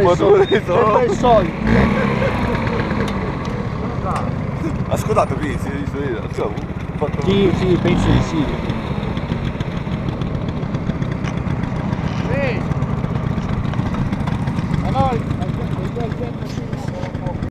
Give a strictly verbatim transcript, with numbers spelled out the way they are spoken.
fumature di sembra il solito. Ascoltate qui, si vede, sì, sì, penso di sì. Sì. Ma no,